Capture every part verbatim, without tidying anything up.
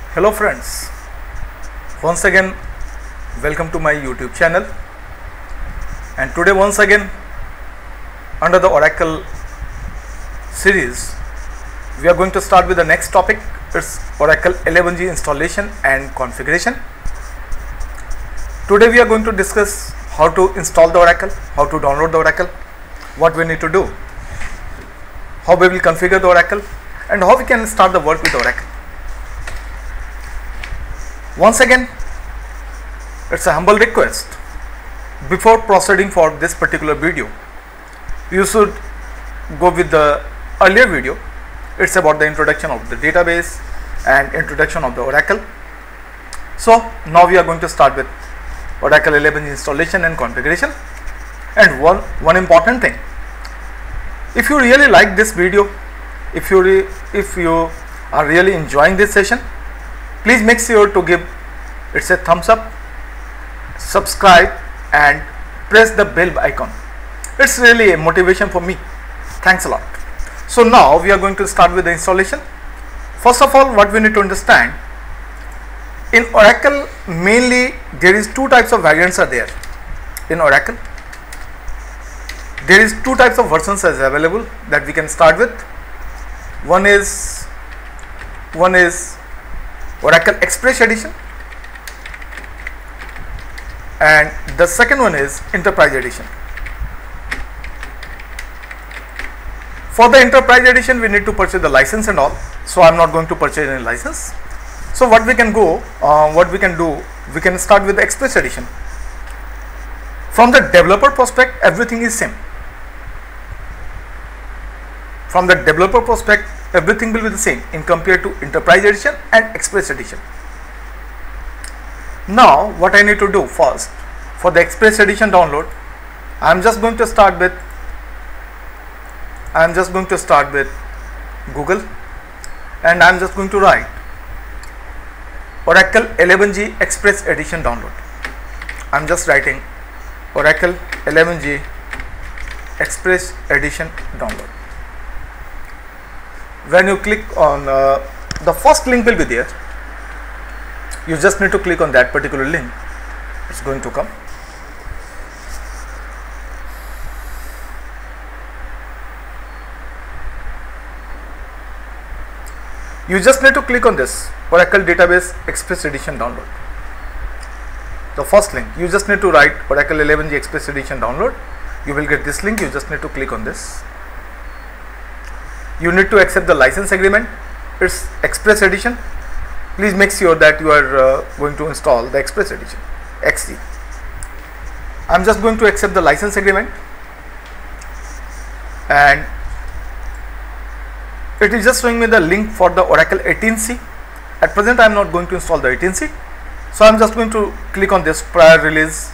Hello friends, once again welcome to my YouTube channel, and today once again under the Oracle series we are going to start with the next topic. It's Oracle eleven G installation and configuration. Today we are going to discuss how to install the Oracle, how to download the Oracle, what we need to do, how we will configure the Oracle, and how we can start the work with Oracle. Once again, it's a humble request. Before proceeding for this particular video, you should go with the earlier video. It's about the introduction of the database and introduction of the Oracle. So now we are going to start with Oracle eleven installation and configuration. And one one important thing, if you really like this video, if you re, if you are really enjoying this session, please make sure to give it's a thumbs up, subscribe and press the bell icon. It's really a motivation for me. Thanks a lot. So now we are going to start with the installation. First of all, what we need to understand, in Oracle mainly there is two types of variants are there. In Oracle there is two types of versions as available that we can start with. One is one is Oracle Express Edition, and the second one is Enterprise Edition. For the Enterprise Edition we need to purchase the license and all, so I am not going to purchase any license. So what we can go, uh, what we can do, we can start with the Express Edition. From the developer perspective, everything is same. From the developer perspective, everything will be the same in compared to Enterprise Edition and Express Edition. Now what I need to do first, for the Express Edition download, I am just going to start with I am just going to start with Google, and I am just going to write Oracle eleven G Express Edition download. I am just writing Oracle eleven G Express Edition download. When you click on uh, the first link will be there, you just need to click on that particular link. It's going to come. You just need to click on this Oracle Database Express Edition download. The first link, you just need to write Oracle eleven G Express Edition download. You will get this link. You just need to click on this. You need to accept the license agreement. It's Express Edition. Please make sure that you are uh, going to install the Express Edition X E. I am just going to accept the license agreement, and it is just showing me the link for the Oracle eighteen C. At present I am not going to install the eighteen C, so I am just going to click on this prior release.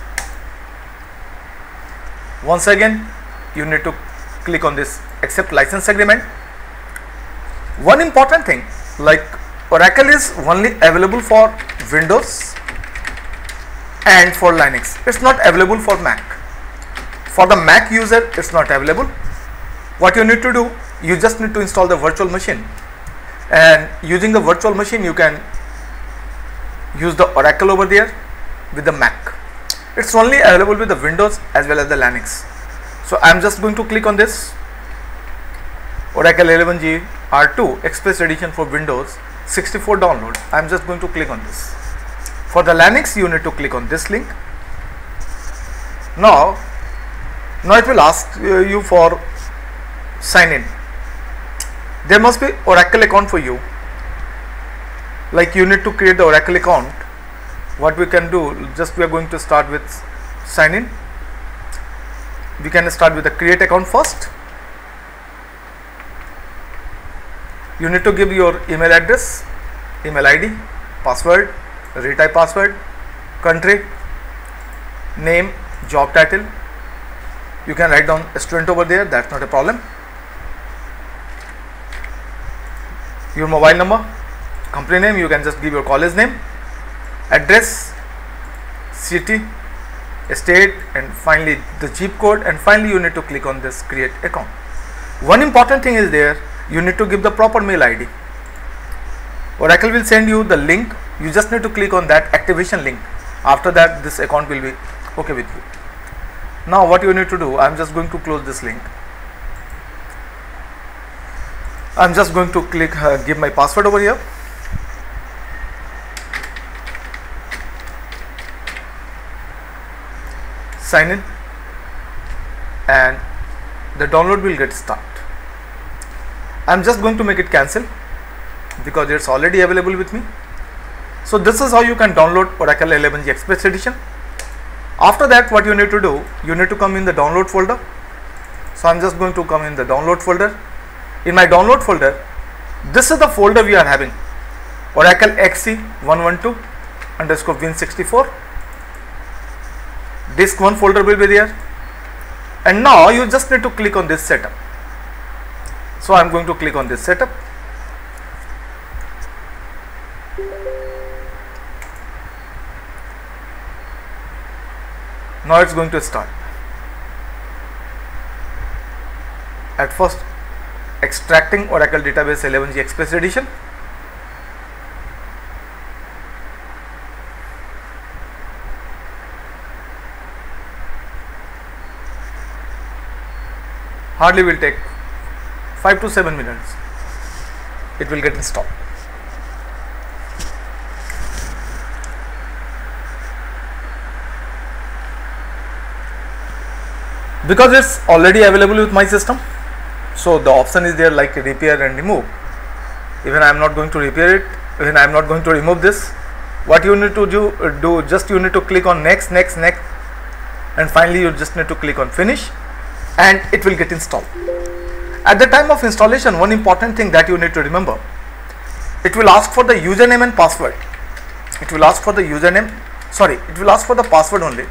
Once again you need to click on this accept license agreement. One important thing, like Oracle is only available for Windows and for Linux. It's not available for Mac. For the Mac user it's not available. What you need to do, you just need to install the virtual machine, and using the virtual machine you can use the Oracle over there with the Mac. It's only available with the Windows as well as the Linux. So I am just going to click on this Oracle eleven G R two Express Edition for Windows sixty-four download. I am just going to click on this. For the Linux you need to click on this link. Now, now it will ask uh, you for sign in. There must be Oracle account for you. Like you need to create the Oracle account. What we can do, just we are going to start with sign in. We can start with the create account first. You need to give your email address, email I D, password, retype password, country, name, job title. You can write down a student over there, that's not a problem. Your mobile number, company name, you can just give your college name, address, city, state, and finally the zip code, and finally you need to click on this create account. One important thing is there, you need to give the proper mail I D. Oracle will send you the link. You just need to click on that activation link. After that, this account will be okay with you. Now what you need to do, I am just going to close this link. I am just going to click uh, give my password over here. Sign in, and the download will get started. I am just going to make it cancel because it's already available with me. So this is how you can download Oracle eleven G Express Edition. After that, what you need to do, you need to come in the download folder. So I'm just going to come in the download folder. In my download folder, this is the folder we are having, Oracle X C one twelve underscore Win sixty-four. Disk one folder will be there, and now you just need to click on this setup. So I'm going to click on this setup. Now it's going to start. At first, extracting Oracle Database eleven G Express Edition. Hardly will take five to seven minutes. It will get installed. Because it's already available with my system, so the option is there like repair and remove. Even I am not going to repair it, even I am not going to remove this. What you need to do, uh, do just you need to click on next, next, next, and finally you just need to click on finish, and it will get installed. At the time of installation, one important thing that you need to remember, it will ask for the username and password. It will ask for the username, sorry, it will ask for the password only.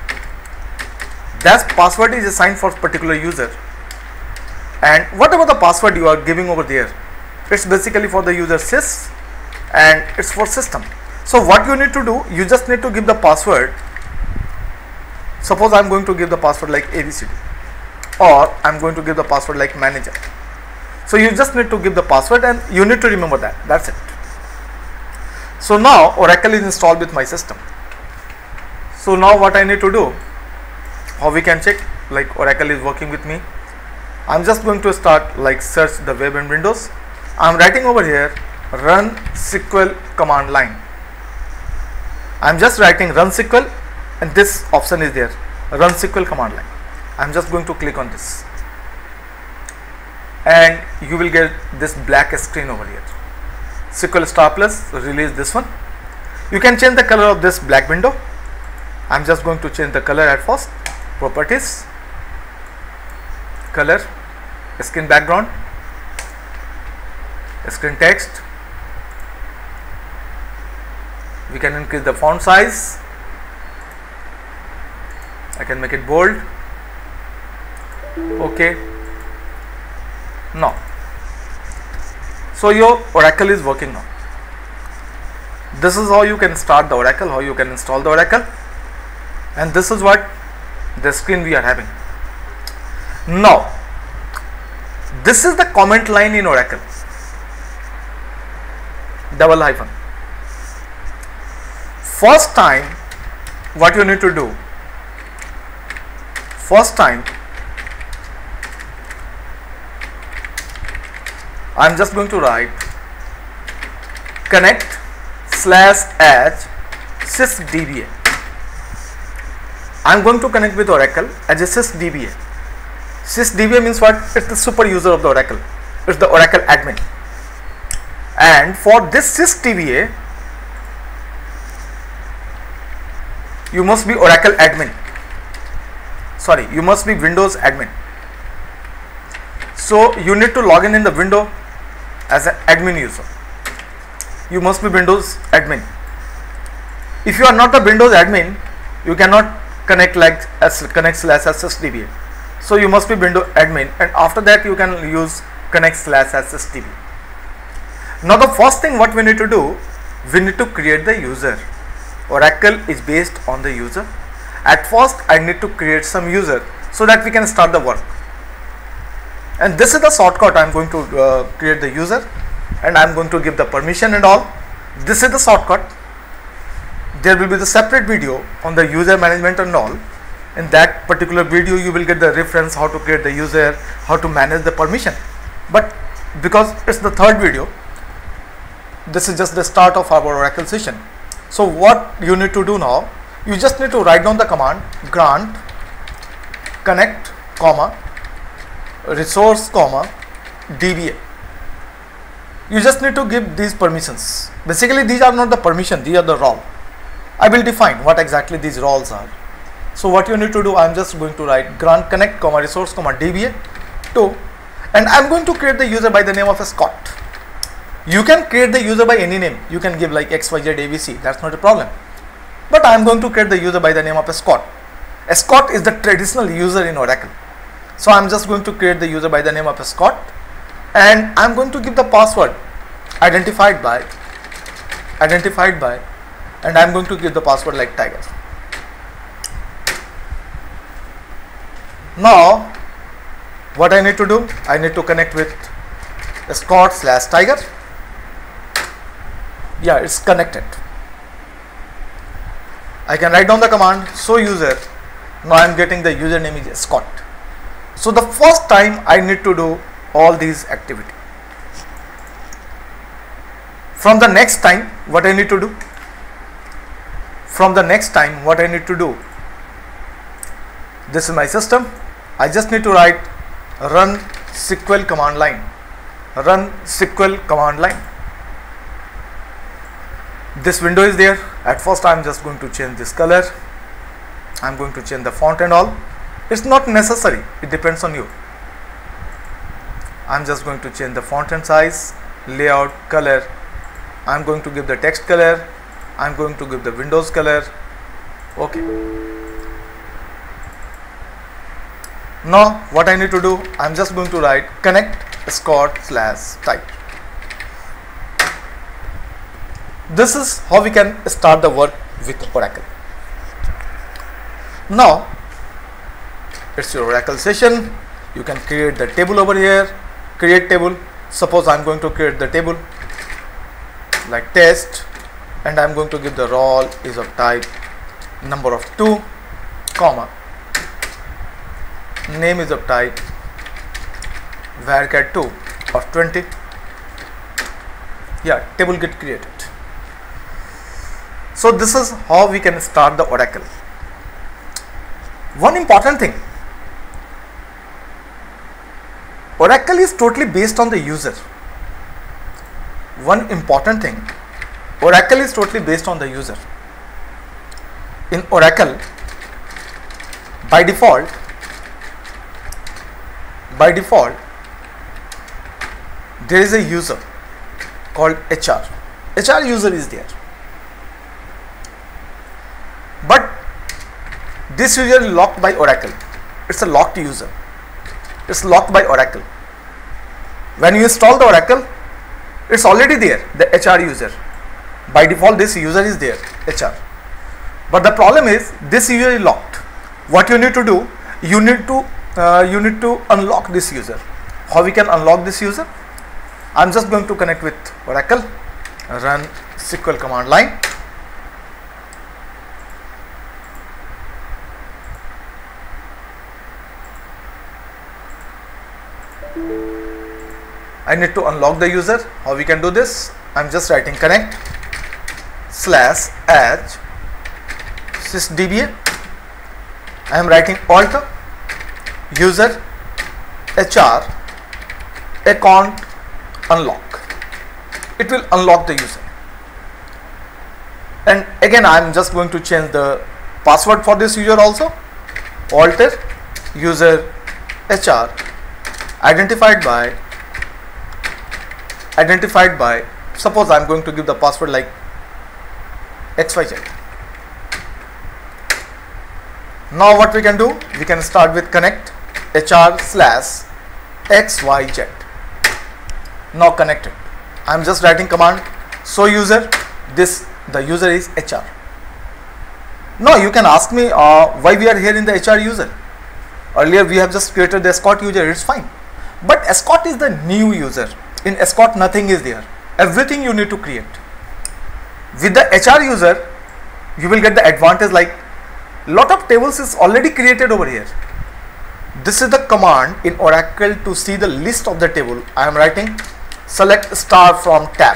That password is assigned for particular user, and whatever the password you are giving over there, it's basically for the user sys and it's for system. So what you need to do, you just need to give the password. Suppose I am going to give the password like A B C D, or I am going to give the password like manager. So you just need to give the password and you need to remember that. That's it. So now Oracle is installed with my system. So now what I need to do, how we can check like Oracle is working with me. I'm just going to start like search the web and Windows. I'm writing over here run S Q L command line. I'm just writing run S Q L, and this option is there, run S Q L command line. I'm just going to click on this, and you will get this black screen over here. S Q L Star Plus, release this one. You can change the color of this black window. I'm just going to change the color at first. Properties, color, screen background, screen text. We can increase the font size. I can make it bold. Okay. Now, so your Oracle is working now. This is how you can start the Oracle, how you can install the Oracle, and this is what the screen we are having. Now, this is the comment line in Oracle. Double hyphen. First time, what you need to do, first time, I am just going to write connect slash edge sysdba. I am going to connect with Oracle as a sysdba. Sysdba means what? It's the super user of the Oracle. It's the Oracle admin. And for this sysdba, you must be Oracle admin. Sorry, you must be Windows admin. So you need to log in in the window as an admin user. You must be Windows admin. If you are not the Windows admin, you cannot connect like as connect slash sysdba. So you must be Windows admin, and after that you can use connect slash sysdba. Now the first thing what we need to do, we need to create the user. Oracle is based on the user. At first I need to create some user so that we can start the work. And this is the shortcut. I am going to uh, create the user. and I'm going to give the permission and all. This is the shortcut. There will be the separate video on the user management and all. In that particular video you will get the reference how to create the user, how to manage the permission. But because it's the third video, this is just the start of our Oracle session. So what you need to do now, you just need to write down the command grant connect comma resource comma D B A. You just need to give these permissions. Basically these are not the permission, these are the role. I will define what exactly these roles are. So what you need to do, I am just going to write grant connect comma resource comma D B A to, and I am going to create the user by the name of a Scott. You can create the user by any name. You can give like X Y Z A B C, that's not a problem. But I am going to create the user by the name of a Scott. A Scott is the traditional user in Oracle. So I am just going to create the user by the name of a Scott, and I am going to give the password identified by identified by and I am going to give the password like Tiger. Now what I need to do, I need to connect with Scott slash Tiger. Yeah, it's connected. I can write down the command show user. Now I am getting the username is Scott. So the first time I need to do all these activity. From the next time what I need to do? From the next time what I need to do? This is my system. I just need to write run S Q L command line. Run S Q L command line. This window is there. At first I am just going to change this color. I am going to change the font and all. It's not necessary, it depends on you. I am just going to change the font and size, layout, color. I am going to give the text color. I am going to give the Windows color. Okay. Now what I need to do, I am just going to write connect Scott slash type. This is how we can start the work with Oracle. Now it's your Oracle session. You can create the table over here. Create table. Suppose I am going to create the table like test, and I am going to give the role is of type number of two, comma name is of type varchar two of twenty. Yeah, table get created. So this is how we can start the Oracle. One important thing, Oracle is totally based on the user. One important thing, Oracle is totally based on the user. In Oracle, by default, by default, there is a user called H R. H R user is there. But this user is locked by Oracle. It's a locked user. It's locked by Oracle. When you install the Oracle, it's already there, the H R user. By default, this user is there, H R. But the problem is, this user is locked. What you need to do, you need to uh, you need to unlock this user. How we can unlock this user? I'm just going to connect with Oracle, run S Q L command line. I need to unlock the user. How we can do this? I'm just writing connect slash edge sysdba. I am writing alt user H R account unlock. It will unlock the user. And again, I am just going to change the password for this user also. Alter user H R identified by identified by suppose I am going to give the password like X Y Z. Now what we can do, we can start with connect H R slash X Y Z. Now connected. I am just writing command show user. This the user is H R. Now you can ask me uh, why we are here in the H R user. Earlier we have just created the Scott user, it's fine. But Scott is the new user. In Escort nothing is there, everything you need to create. With the H R user you will get the advantage like lot of tables is already created over here. This is the command in Oracle to see the list of the table. I am writing select star from tab,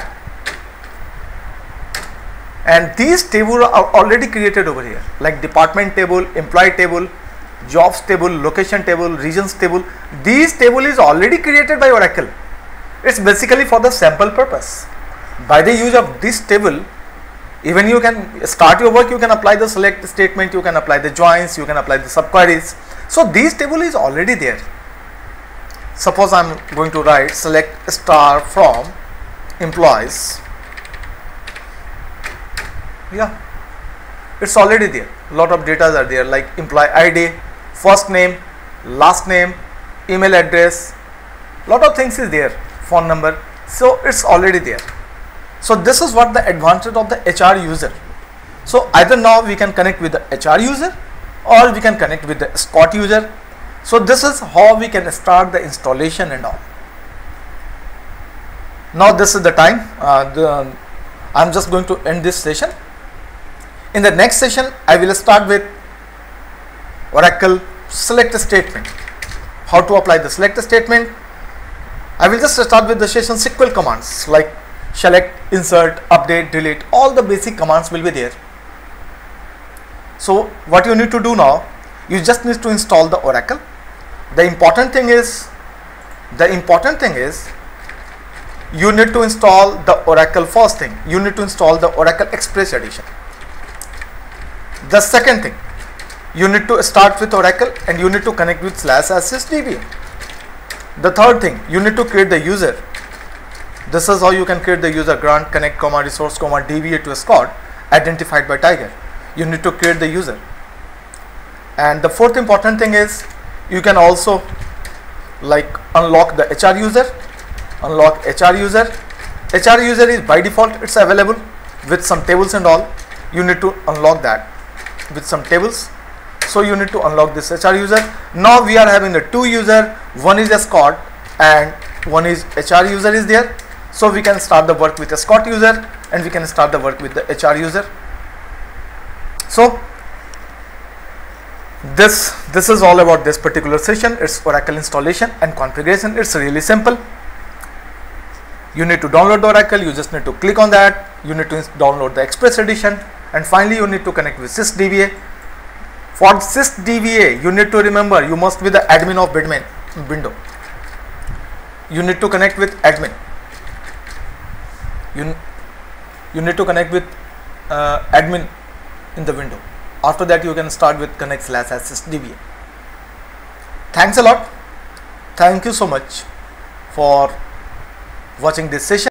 and these tables are already created over here like department table, employee table, jobs table, location table, regions table. These table is already created by Oracle. It's basically for the sample purpose. By the use of this table, even you can start your work, you can apply the select statement, you can apply the joins, you can apply the subqueries. So this table is already there. Suppose I am going to write select star from employees. Yeah, it's already there. A lot of data are there like employee I D, first name, last name, email address, lot of things is there, phone number. So it's already there. So this is what the advantage of the H R user. So either now we can connect with the H R user or we can connect with the Escort user. So this is how we can start the installation and all. Now this is the time. Uh, the, I'm just going to end this session. In the next session I will start with Oracle select statement. How to apply the select statement. I will just start with the session S Q L commands like select, insert, update, delete. All the basic commands will be there. So what you need to do now, you just need to install the Oracle. The important thing is, the important thing is you need to install the Oracle first thing. You need to install the Oracle Express Edition. The second thing, you need to start with Oracle and you need to connect with slash access D B A. The third thing, you need to create the user. This is how you can create the user: grant, connect, comma, resource, comma, D B A to Escort identified by Tiger. You need to create the user. And the fourth important thing is you can also like unlock the H R user. Unlock H R user. H R user is by default, it's available with some tables and all. You need to unlock that with some tables. So you need to unlock this H R user. Now we are having the two user, one is Escort and one is H R user is there. So we can start the work with Escort user and we can start the work with the H R user. So this this is all about this particular session. It's Oracle installation and configuration. It's really simple. You need to download the Oracle. You just need to click on that. You need to download the Express Edition, and finally you need to connect with sys D B A. For sys D B A, you need to remember you must be the admin of Bitmain window. You need to connect with admin. You you need to connect with uh, admin in the window. After that you can start with connect slash access D B A. Thanks a lot. Thank you so much for watching this session.